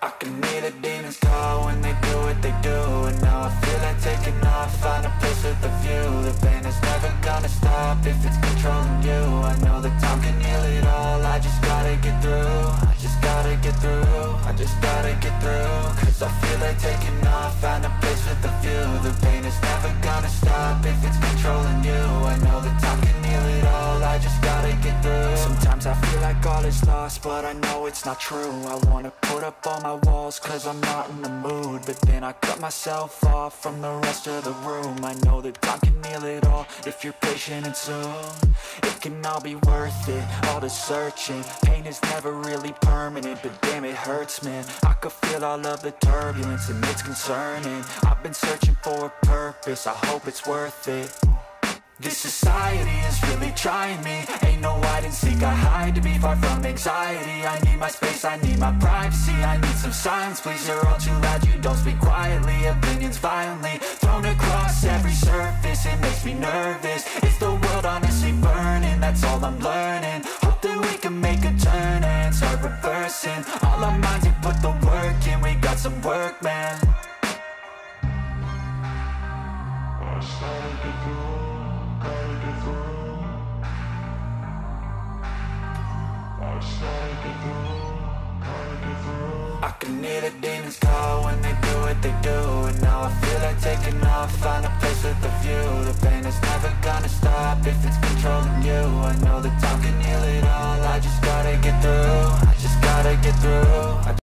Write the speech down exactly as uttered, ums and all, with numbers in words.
I can hear the demons call when they do what they do. And now I feel like taking off, find a place with a view. The pain is never gonna stop if it's controlling you. I know that time can heal it all, I just gotta get through. I just gotta get through, I just gotta get through. Cause I feel like taking off, find a place with a view. The pain is never gonna stop if it's controlling you. I know that time can heal it all, I just gotta get through. Sometimes I feel like all is lost, but I know it's not true. I wanna put up all my walls cause I'm not in the mood, but then I cut myself off from the rest of the room. I know that time can heal it all if you're patient and soon it can all be worth it, all the searching. Pain is never really permanent, but damn it hurts, man. I could feel all of the turbulence and it's concerning. I've been searching for a purpose, I hope it's worth it. This society is really trying me. Ain't no hide and seek, I hide to be far from anxiety. I need my space, I need my privacy. I need some silence, please, you're all too loud. You don't speak quietly, opinions violently thrown across every surface. It makes me nervous, is the world honestly burning? That's all I'm learning. Hope that we can make a turn and start reversing. All our minds, we put the work in, we got some work, man. I started to do I can hear the demons call when they do what they do. And now I feel like taking off, find a place with a view. The pain is never gonna stop if it's controlling you. I know that time can heal it all, I just gotta get through. I just gotta get through. I